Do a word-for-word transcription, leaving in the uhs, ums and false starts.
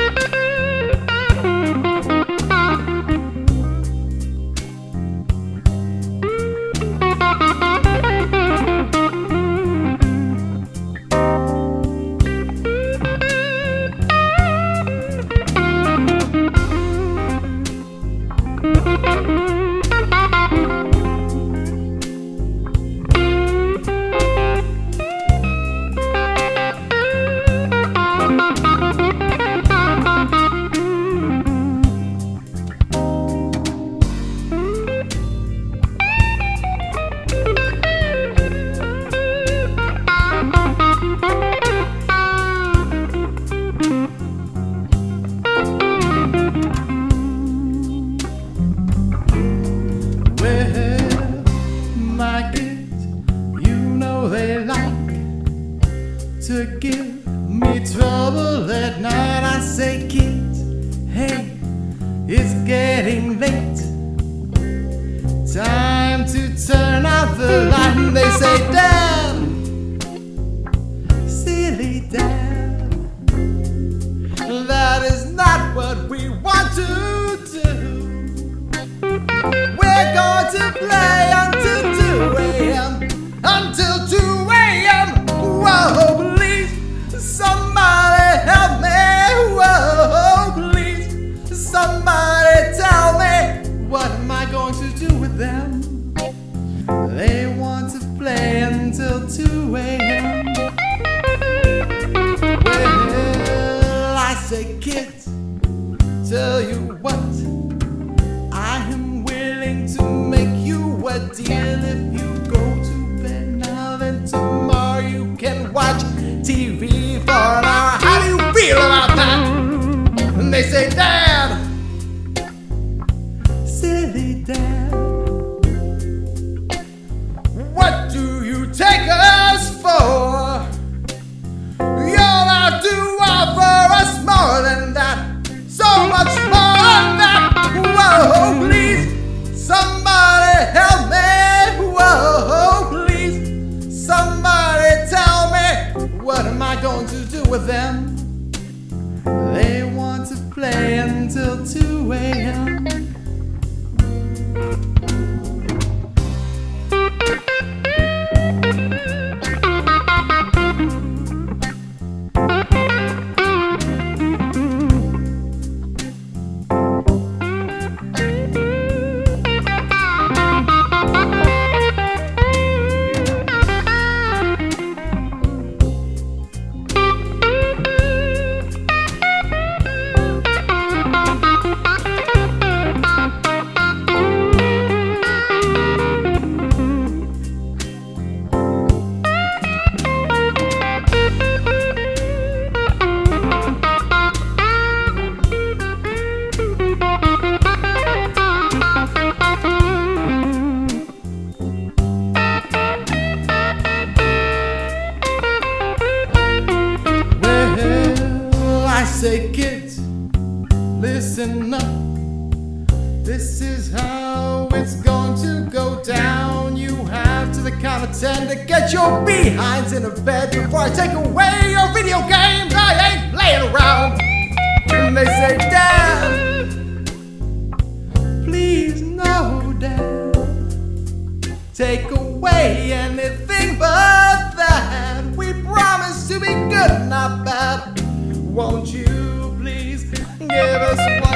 To give me trouble at night. I say, kids, hey, it's getting late, time to turn out the light. And they say, Dad, silly Dad, that is not what we want to do. We're going to play until two A M Until two A M Whoa, somebody help me, whoa, please. Somebody tell me, what am I going to do with them? They want to play until two A M Well, I say, kids, tell you what, I am willing to make you a deal. If you go to bed now, then tomorrow you can watch T V for an hour. How do you feel about that? And they say, Dad, silly Dad, what do you take us for? You're out to offer us more than that, so much more than that. Whoa, please, somebody help me. Whoa, please, somebody tell me, what am I going to do with them? They want to play until two A M Say, kids, listen up. This is how it's going to go down. You have to the count of ten to get your behinds in a bed before I take away your video games. I ain't playing around. And they say, Dad, please no, Dad, take away anything but that. We promise to be good, not bad. Won't you please give us one?